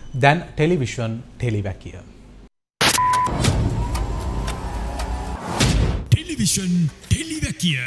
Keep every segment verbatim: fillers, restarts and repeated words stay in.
දැන් television ටෙලිවැකිය. Television ටෙලිවැකිය.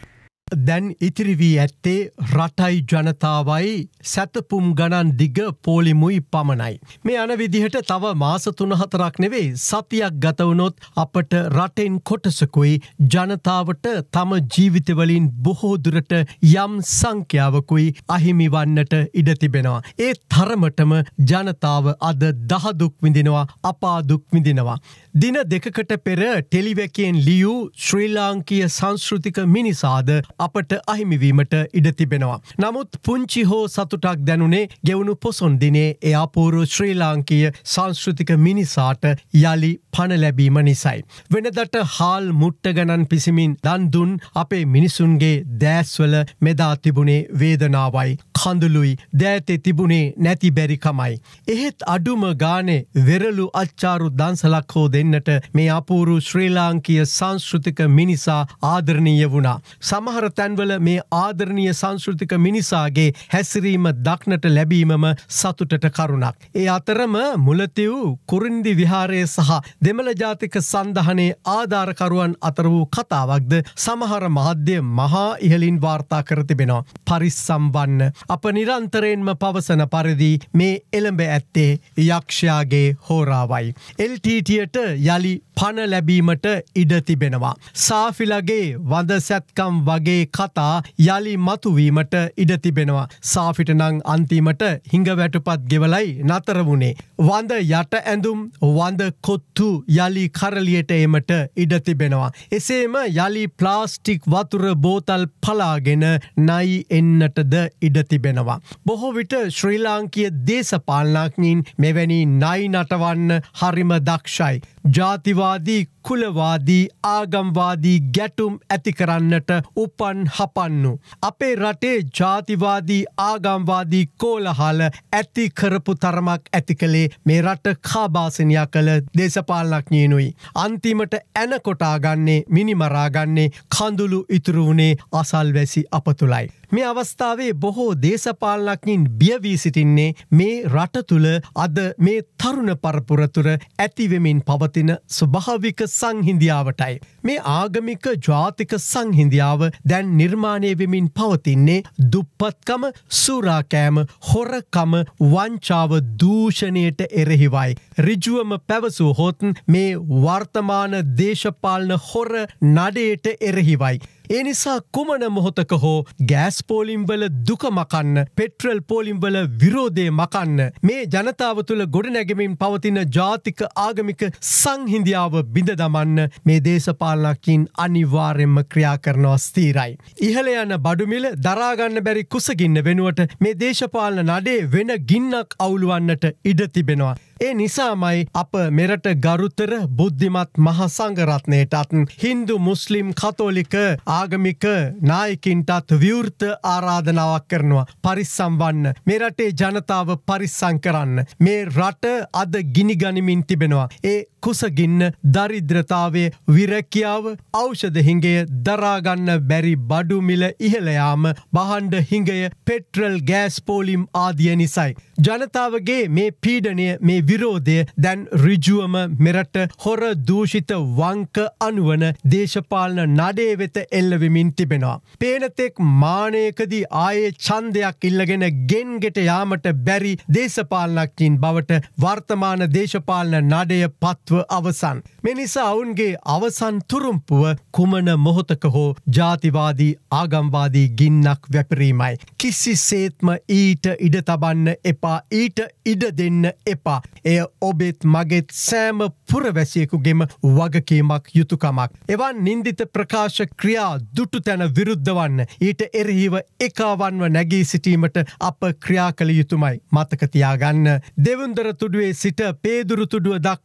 දැන් ඉතිරි වී ඇත්තේ රටයි ජනතාවයි සැතපුම් ගණන් දිග පෝලිමුයි පමණයි. මේ යන විදිහට තව මාස තුන හතරක් නෙවෙයි සතියක් ගත වුණොත් අපට රටෙන් කොටසකුයි ජනතාවට තම ජීවිතවලින් බොහෝ දුරට යම් සංඛ්‍යාවකුයි අහිමි වන්නට ඉඩ තිබෙනවා. ඒ තරමටම ජනතාව අද දහදුක් විඳිනවා, අපාදුක් විඳිනවා. දින දෙකකට පෙර ටෙලිවැකියෙන් ලියූ ශ්‍රී ලාංකීය සංස්කෘතික මිනිසාද අපට අහිමිවීමට ඉඩ තිබෙනවා. නමුත් පුංචි හෝ සතුටක් දැනුනේ ගෙවුණු පොසොන් දිනේ එය අපූර්ව ශ්‍රී ලාංකීය සංස්කෘතික මිනිසාට යලි පණ ලැබීම නිසයි. වෙනදට හාල් මුට්ට ගණන් පිසිමින් දන් දුන් අපේ මිනිසුන්ගේ දෑස්වල මෙදා තිබුණේ වේදනාවයි, කඳුළුයි, දෑතේ තිබුණේ නැති බැරිකමයි. එහෙත් අඩුම ගානේ වෙරළු අච්චාරු දන්සලක් හෝ දෙන්නට මේ අපූර්ව ශ්‍රී ලාංකීය සංස්කෘතික මිනිසා ආදරණීය වුණා. සමහර තැන්වල මේ ආදරණීය සංස්කෘතික මිනිසාගේ හැසිරීම දක්නට ලැබීමම සතුටට කරුණක්. ඒ අතරම මුලතිව් කුරින්දි විහාරයේ සහ දෙමළ ජාතික සන්ධානයේ ආධාරකරුවන් අතර වූ කතාවක්ද සමහර මාධ්‍ය මහා ඉහලින් වාර්තා කර තිබෙනවා. පරිස්සම් වන්න. අප නිරන්තරයෙන්ම පවසන පරිදි මේ එළඹ ඇත්තේ යක්ෂයාගේ හෝරාවයි. එල් ටී ටීයට යලි පණ ලැබීමට ඉඩ තිබෙනවා. සාෆිලගේ වඳ සැත්කම් වගේ කතා යලි මතුවීමට ඉඩ තිබෙනවා. සාෆිට නං අන්තිමට හිඟ වැටුපත් ගෙවලයි නතර වුණේ. වඳ යට ඇඳුම් වඳ කොත්තු යලි කරලියට එමට ඉඩ තිබෙනවා. එසේම යලි ප්ලාස්ටික් වතුර බෝතල් පලාගෙන නයි එන්නටද ඉඩ තිබෙනවා. බොහෝ විට ශ්‍රී ලාංකීය දේශපාලනඥයින් මෙවැනි නයි නටවන්න හරිම දක්ෂයි. ජාතිවාදී, කුලවාදී, ආගම්වාදී ගැටුම් ඇති කරන්නට උපන් හපන්නු. අපේ රටේ ජාතිවාදී, ආගම්වාදී කෝලහල ඇති කරපු තරමක් ඇති කළේ මේ රට කාබාසනයක් කළ දේශපාලනඥයිනුයි. අන්තිමට ඇන කොටාගන්නේ, මිනිමරාගන්නේ, කඳුළු ඉතුරු වුණේ අසල්වැසි අප තුළයි. මේ අවස්ථාවේ බොහෝ දේශපාලනඥයින් බියවී සිටින්නේ මේ රට තුළ අද මේ තරුණ පරපුර තුර ඇතිවෙමින් පවතින ස්වභාවික සංහිඳියාවටයි. මේ ආගමික ජාතික සංහිඳියාව දැන් නිර්මාණය වෙමින් පවතින්නේ දුප්පත්කම, සූරාකෑම, හොරකම, වංචාව, දූෂණයට එරෙහිවයි. ඍජුවම පැවසූ හොත් මේ වර්තමාන දේශපාලන හොර නඩයට එරෙහිවයි. ඒ නිසා කුමන මොහොතක හෝ ගෑස් පෝලිම්වල දුක මකන්න, පෙට්‍රල් පෝලිම්වල විරෝධය මකන්න, මේ ජනතාව තුළ ගොඩනැගෙමින් පවතින ජාතික ආගමික සංහිඳියාව බිඳ දමන්න මේ දේශපාලනකින් අනිවාර්යෙන්ම ක්‍රියා කරනවා ස්ථීරයි. ඉහළ යන බඩුමිල දරාගන්න බැරි කුසගින්න වෙනුවට මේ දේශපාලන නඩේ වෙන ගින්නක් අවුලුවන්නට ඉඩ තිබෙනවා. ඒ නිසාමයි අප මෙරට ගරුතර බුද්ධිමත් මහා සංඝරත්නයටත් හින්දු, මුස්ලිම්, කතෝලික ආගමික නායකින්ටත් විවෘත ආරාධනාවක් කරනවා. පරිස්සම් වන්න. මේ රටේ ජනතාව පරිස්සම් කරන්න. මේ රට අද ගිනි ගනිමින් තිබෙනවා. ඒ කුසගින්න, දරිද්‍රතාවය, විරැකියාව, ඖෂධ හිඟය, දරාගන්න බැරි බඩු මිල ඉහළ යාම, බහණ්ඩ හිඟය, පෙට්‍රල් ගෑස් පෝලිම් ආදිය නිසයි. ජනතාවගේ මේ පීඩනය, මේ විරෝධය දැන් ඍජුවම මෙරට හොර දූෂිත වංක අනුවන දේශපාලන නඩේ වෙත එල්ලවෙමින් තිබෙනවා. පේනතෙක් මානයකදී ආයේ ඡන්දයක් ඉල්ලගෙන ගෙන්ගෙට යාමට බැරි දේශපාලනඥයින් බවට වර්තමාන දේශපාලන නඩය පත්ව අවසන්. මේ නිසා ඔවුන්ගේ අවසන් තුරුම්පුව කුමන මොහොතක හෝ ජාතිවාදී, ආගම්වාදී ගින්නක් වැපරීමයි. කිසිසේත්ම ඊට ඉඩ තබන්න එපා, ඊට ඉඩ දෙන්න එපා. එය ඔබෙත් මගෙත් සෑම පුරවැසියෙකුගේම වගකීමක්, යුතුකමක්. එවන් නින්දිත ප්‍රකාශ ක්‍රියා දුටු තැන විරුද්ධ වන්න, ඊට එරෙහිව එකාවන්ව නැගී සිටීමට අප ක්‍රියා කළ යුතුමයි. මතක තියාගන්න. දෙවුන්දර තුඩුවේ සිට පේදුරු තුඩුව දක්වාත්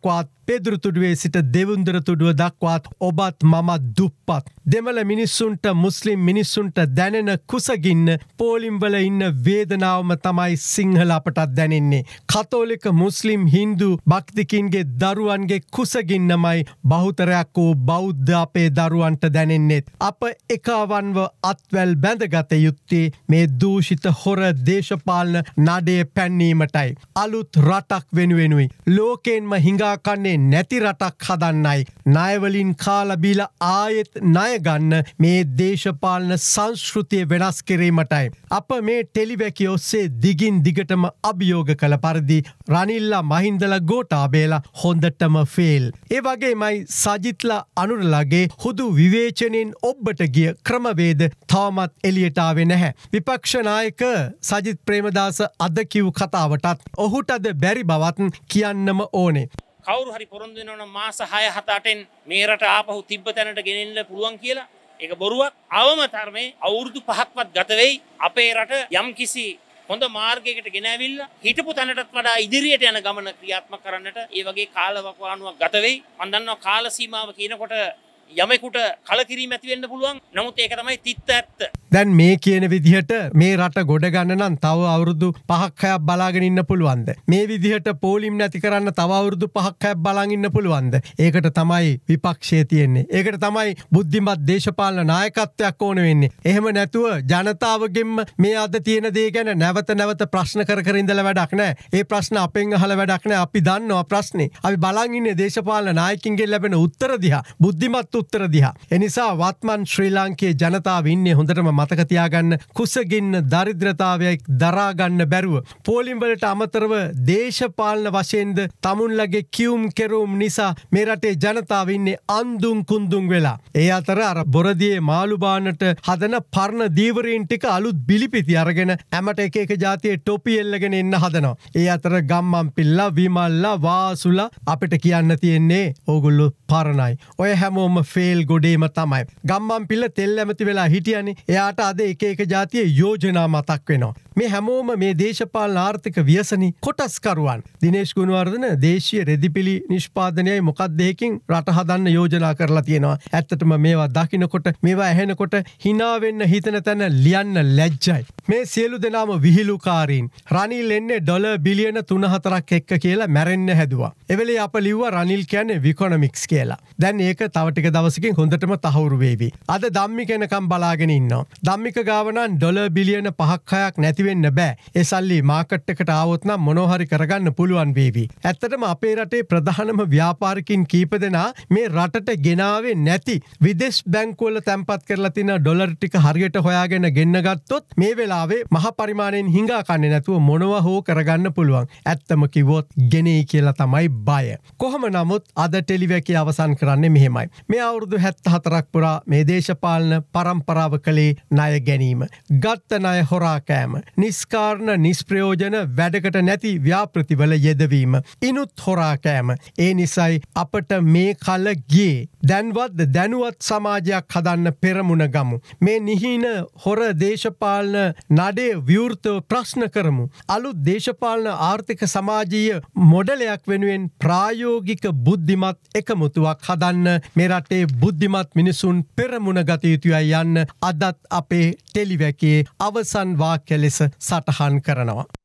පෙදුරුතුඩුවේ සිට දෙවුන්දරතුඩුව දක්වාත් ඔබත් මමත් දුප්පත්. දෙමළ මිනිස්සුන්ට මුස්ලිම් මිනිස්සුන්ට දැනෙන කුසගින්න පෝලිම්වල ඉන්න වේදනාවම තමයි සිංහල අපටත් දැනෙන්නේ. කතෝලික මුස්ලිම් හින්දු භක්තිකින්ගේ දරුවන්ගේ කුසගින්නමයි බහුතරයක් වූ බෞද්ධ අපේ දරුවන්ට දැනෙන්නෙත්. අප එකවන්ව අත්වැල් බැඳගත යුත්තේ මේ දූෂිත හොර දේශපාලන නඩේ පැන්නීමටයි. අලුත් රටක් වෙනුවෙනුයි. ලෝකයෙන්ම හිඟාකන්නේ නැති රටක් හදන්නයි. ණයවලින් කාලබීල ආයෙත් ණය ගන්න මේ දේශපාලන සංස්කෘතිය වෙනස් කිරීමටයි. අප මේ ටෙලිවැකි ඔස්සේ දිගින් දිගටම අභියෝග කළ පරිදි රනිල්ලා මහින්දලා ගෝඨාභයලා හොඳටම ෆේල්. ඒ වගේමයි සජිත්ලා අනුරලගේ හුදු විවේචනයෙන් ඔබ්බට ගිය ක්‍රමවේද තවමත් එළියට ආවේ නැහැ. විපක්ෂ නායක සජිත් ප්‍රේමදාස අද කිව් කතාවටත් ඔහුට අද බැරි බවත් කියන්නම ඕනේ. කවුරු හරි පොරොන්දු වෙනවනම් මාස හය හත අටෙන් මේ රට ආපහු තිබ්බ තැනට ගෙනෙන්න පුළුවන් කියලා ඒක බොරුවක්. අවම තරමේ අවුරුදු පහක්වත් ගත වෙයි අපේ රට යම්කිසි හොඳ මාර්ගයකට ගෙන ඇවිල්ලා හිටපු තැනටත් වඩා ඉදිරියට යන ගමන ක්‍රියාත්මක කරන්නට ඒ වගේ කාලවකවානුවක් ගත වෙයි. මම දන්නවා කාල සීමාව කියනකොට යමෙකුට කලකිරීම ඇති වෙන්න පුළුවන්. නමුත් ඒක තමයි තිත්ත ඇත්ත. දැන් මේ කියන විදිහට මේ රට ගොඩ ගන්න නම් තව අවුරුදු පහක් හයක් බලාගෙන ඉන්න පුළුවන්ද? මේ විදිහට පෝලිම් නැති කරන්න තව අවුරුදු පහක් හයක් බලන් ඉන්න පුළුවන්ද? ඒකට තමයි විපක්ෂයේ තියෙන්නේ. ඒකට තමයි බුද්ධිමත් දේශපාලන නායකත්වයක් ඕන වෙන්නේ. එහෙම නැතුව ජනතාවගෙන්ම මේ අද තියෙන දේ ගැන නැවත නැවත ප්‍රශ්න කර කර ඉඳලා වැඩක් නැහැ. ඒ ප්‍රශ්න අපෙන් අහලා වැඩක් නැහැ. අපි දන්නවා ප්‍රශ්නේ. අපි බලන් ඉන්නේ දේශපාලන නායකින්ගෙන් ලැබෙන උත්තර දිහා. බුද්ධිමත් උත්තර දිහා. එනිසා වත්මන් ශ්‍රී ලාංකේය ජනතාව ඉන්නේ හොඳටම මතක තියාගන්න කුසගින්න දරිද්‍රතාවයක් දරා ගන්න බැරුව පෝලිම් වලට අමතරව දේශපාලන වශයෙන්ද තමුන්ලගේ කියුම් කෙරුම් නිසා මේ රටේ ජනතාව ඉන්නේ අන්දුම් කුන්දුම් වෙලා. ඒ අතර අර බොරදියේ මාළු බාන්නට හදන පර්ණ දීවරීන් ටික අලුත් බිලිපිති අරගෙන හැමට එක එක જાතියේ ටොපි එල්ලගෙන එන්න හදනවා. ඒ අතර ගම්මන්පිල්ලා විමල්ලා වාසුලා අපිට කියන්න තියෙන්නේ ඕගොල්ලෝ පරණයි. ඔය හැමෝම ෆේල් ගොඩේම තමයි. ගම්මන්පිල්ල තෙල් ඇමති වෙලා හිටියනේ. එයාට අද එක එක જાතියේ යෝජනා මතක් වෙනවා. මේ හැමෝම මේ දේශපාලන ආර්ථික ව්‍යසනි කොටස්කරුවන්. දිනේෂ් ගුණවර්ධන දේශීය රෙදිපිලි නිෂ්පාදනයයි මොකක්ද එකකින් රට හදන්න යෝජනා කරලා තියෙනවා. ඇත්තටම මේවා දකින්නකොට මේවා ඇහෙනකොට hina වෙන්න හිතන තැන ලියන්න ලැජ්ජයි. මේ සියලු දෙනාම විහිළුකාරීන්. රනිල් එන්නේ ඩොලර් බිලියන තුන හතරක් එක්ක කියලා මැරෙන්න හැදුවා. එවෙලේ අප ලිව්වා රනිල් කියන්නේ විකොනොමික්ස් කියලා. දැන් ඒක තව ටික දවසකින් හොඳටම තහවුරු වේවි. අද ධම්මික එනකම් බලාගෙන ඉන්නවා. ධම්මික ගාව නම් ඩොලර් බිලියන පහක් හයක් නැති වෙන්න බෑ. ඒ සල්ලි මාකට් එකට ආවොත් නම් මොනවා හරි කරගන්න පුළුවන් වේවි. ඇත්තටම අපේ රටේ ප්‍රධානම ව්‍යාපාරිකින් කීප දෙනා මේ රටට ගෙනාවේ නැති විදේශ බැංකුවල තැන්පත් කරලා තියෙන ඩොලර් ටික හරියට හොයාගෙන ගෙන්න ගත්තොත් මේ වෙලාවේ මහ පරිමාණයෙන් හිඟා කන්නේ නැතුව මොනවා හෝ කරගන්න පුළුවන්. ඇත්තම කිව්වොත් ගෙනෙයි කියලා තමයි බය. කොහොම නමුත් අද ටෙලිවැකි අවසන් කරන්නේ මෙහෙමයි. මේ අවුරුදු හැත්තෑ හතරක් පුරා මේ දේශපාලන පරම්පරාව කළේ ණය ගැනීම. ගත්ත ණය හොරා කෑම. නිස්කාරණ නිස්ප්‍රයෝජන වැඩකට නැති ව්‍යාපෘතිවල යෙදවීම. ඉනුත් හොරා කෑම. ඒ නිසයි අපට මේ කල ගියේ. දැන්වත් දැනුවත් සමාජයක් හදන්න පෙරමුණ ගමු. මේ නිහින හොර දේශපාලන නඩේ විවෘතව ප්‍රශ්න කරමු. අලුත් දේශපාලන ආර්ථික සමාජීය මොඩලයක් වෙනුවෙන් ප්‍රායෝගික බුද්ධිමත් එකමුතුවක් හදන්න මේ රටේ බුද්ධිමත් මිනිසුන් පෙරමුණ ගත යුතුයි යන්න අදත් අපේ ටෙලිවැකියේ අවසන් වාක්‍ය ලෙස සටහන් කරනවා.